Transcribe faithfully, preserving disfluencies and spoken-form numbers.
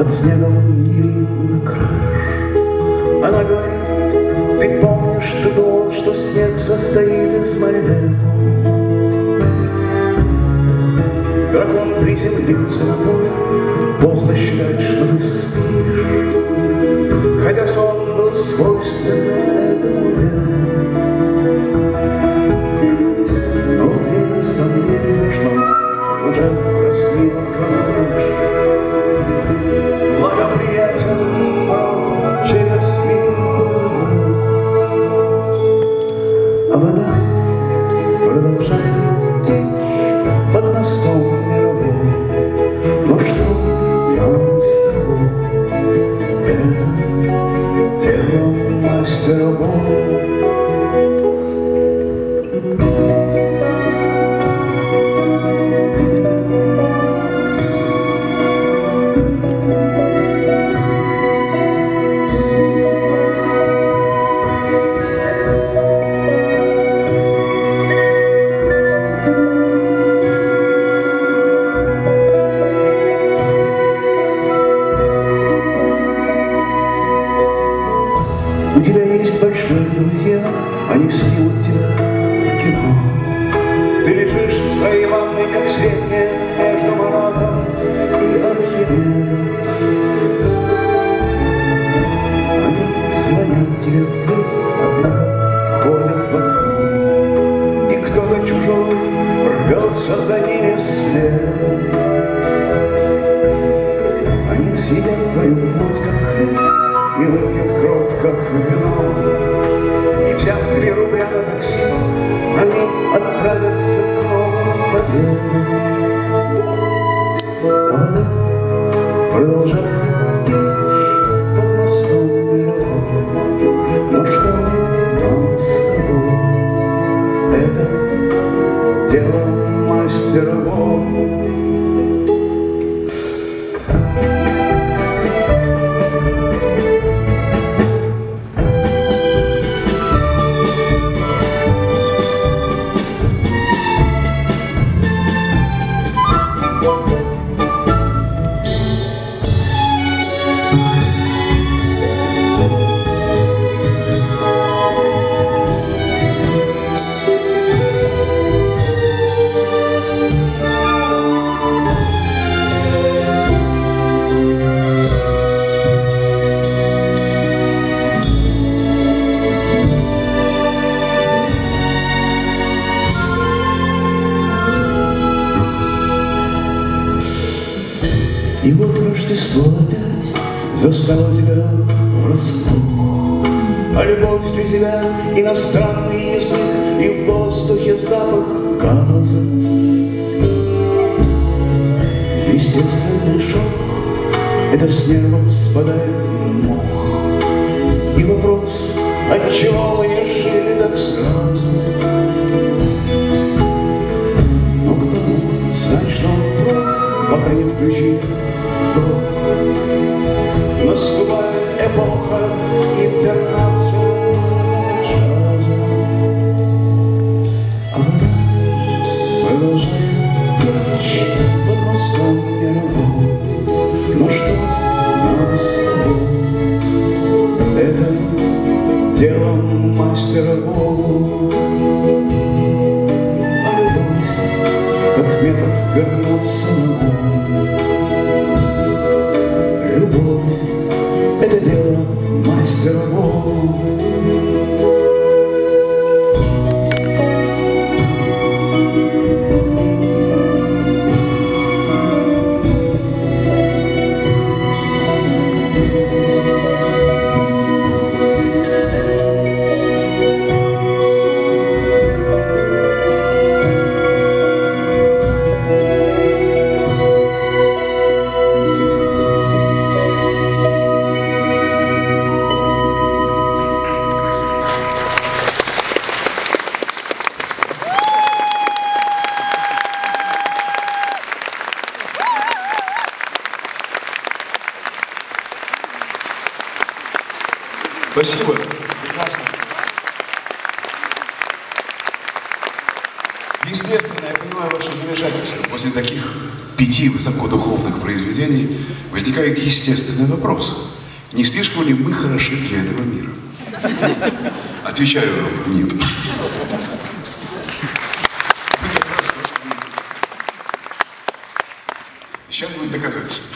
Под снегом не видно краш. Она говорит: ты помнишь, ты думал, что снег состоит из молекул. Дракон приземлился на поле, поздно считать, что ты спишь, хотя сон был свойственным этому веку. Но время сомнений прошло, уже росли под камыш. Благоприятен брод через милую, а вода продолжает течь под мостом мировой. Ну что, я с тобой, это дело мастера Бога. У тебя есть большие друзья, они снимут тебя в кино. Ты лежишь в своей ванной, как средняя, между Маратом и Архимедом. Они звонят тебе в дверь, однако входят в окно, и кто-то чужой рвется за ними следом. Они съедят твою плоть, как хлеб, и выпьют кровь, как вино. И взяв три рубля на такси, они отправятся к новым победам. А вода продолжает течь под мостом мировым. Ну что нам с тобой, это дело мастера Бога. И вот Рождество опять застало тебя врасплох, а любовь для тебя иностранный язык, и в воздухе запах газа. Естественный шок — это с нервов спадает мох. И вопрос, отчего мы не жили так сразу. Но кто мог знать, что он прав, пока не включил ток. Наступает эпоха интернационального джаза. А вода продолжает течь под мостом мировым. Ну что нам с тобой, это дело мастера Бога. А любовь, как метод вернуться домой. Любовь — это дело мастера Бога. Спасибо. Прекрасно. Естественно, я понимаю ваше замешательство после таких пяти высокодуховных произведений возникает естественный вопрос. Не слишком ли мы хороши для этого мира? Отвечаю, нет. Сейчас будет доказательство.